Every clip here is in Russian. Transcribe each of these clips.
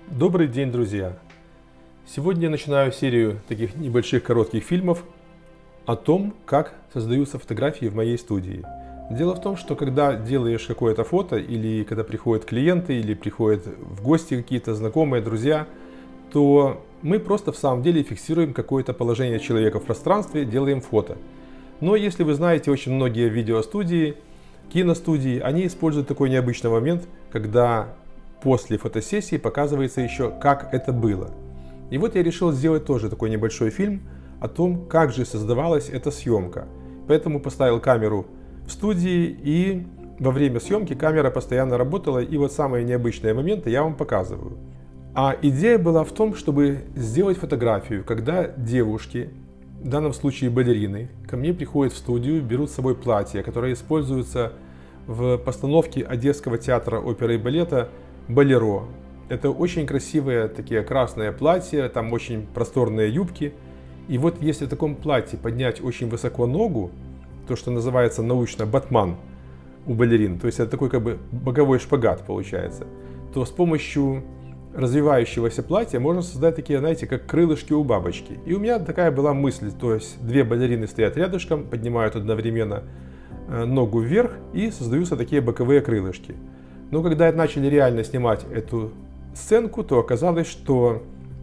Добрый день, друзья! Сегодня я начинаю серию таких небольших коротких фильмов о том, как создаются фотографии в моей студии. Дело в том, что когда делаешь какое-то фото, или когда приходят клиенты, или приходят в гости какие-то знакомые, друзья, то мы просто в самом деле фиксируем какое-то положение человека в пространстве, делаем фото. Но если вы знаете, очень многие видеостудии, киностудии, они используют такой необычный момент, когда после фотосессии показывается еще, как это было. И вот я решил сделать тоже такой небольшой фильм о том, как же создавалась эта съемка. Поэтому поставил камеру в студии, и во время съемки камера постоянно работала, и вот самые необычные моменты я вам показываю. А идея была в том, чтобы сделать фотографию, когда девушки, в данном случае балерины, ко мне приходят в студию, берут с собой платье, которое используется в постановке Одесского театра оперы и балета «Болеро». Это очень красивые такие красные платья, там очень просторные юбки. И вот если в таком платье поднять очень высоко ногу, то, что называется научно батман у балерин, то есть это такой как бы боковой шпагат получается, то с помощью развивающегося платья можно создать такие, знаете, как крылышки у бабочки. И у меня такая была мысль, то есть две балерины стоят рядышком, поднимают одновременно ногу вверх и создаются такие боковые крылышки. Но когда начали реально снимать эту сценку, то оказалось, что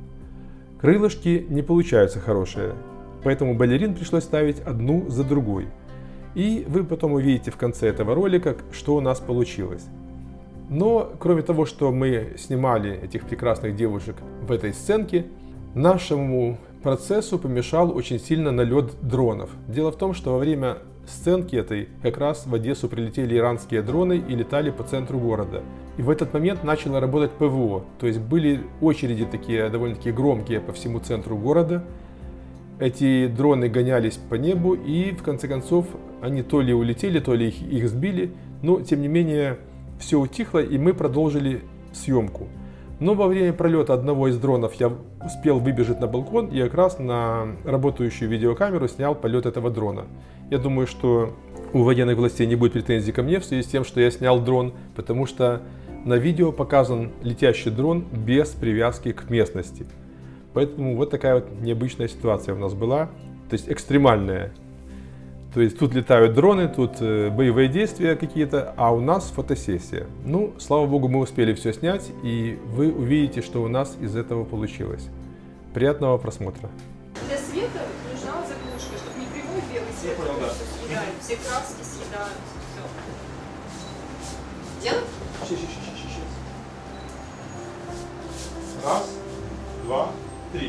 крылышки не получаются хорошие. Поэтому балерин пришлось ставить одну за другой. И вы потом увидите в конце этого ролика, что у нас получилось. Но кроме того, что мы снимали этих прекрасных девушек в этой сценке, нашему процессу помешал очень сильно налет дронов. Дело в том, что во время сценки этой как раз в Одессу прилетели иранские дроны и летали по центру города. И в этот момент начало работать ПВО, то есть были очереди такие довольно-таки громкие по всему центру города. Эти дроны гонялись по небу, и в конце концов они то ли улетели, то ли их сбили, но тем не менее все утихло, и мы продолжили съемку. Но во время пролета одного из дронов я успел выбежать на балкон и как раз на работающую видеокамеру снял полет этого дрона. Я думаю, что у военных властей не будет претензий ко мне в связи с тем, что я снял дрон, потому что на видео показан летящий дрон без привязки к местности. Поэтому вот такая вот необычная ситуация у нас была, то есть экстремальная. То есть тут летают дроны, тут боевые действия какие-то, а у нас фотосессия. Ну, слава богу, мы успели все снять, и вы увидите, что у нас из этого получилось. Приятного просмотра. Для света нужна заглушка, чтобы не прямой белый свет, съедает, все краски съедают, все. Делать? Сейчас. Раз, два, три.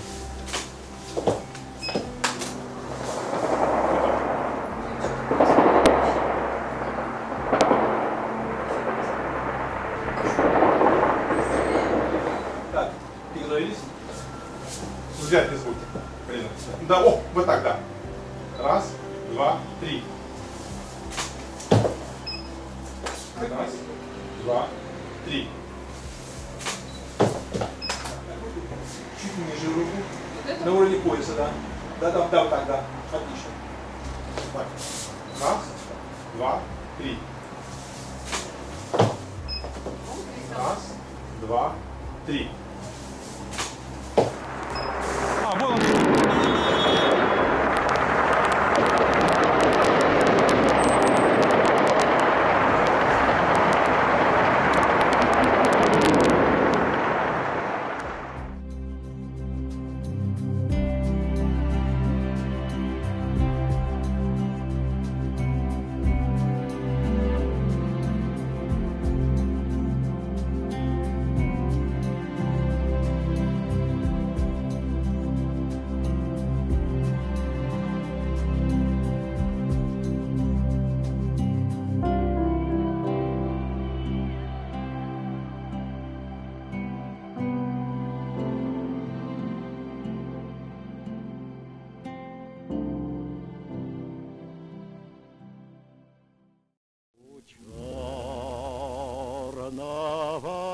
Так, приготовились? Взять звуки. Да, о, вот так, да. Раз, два, три. Раз, два, три. Чуть ниже руку. На уровне пояса, да. Да, вот так, да. Отлично. Так. Раз, два, три. Раз, два, три. А, вон он. Черного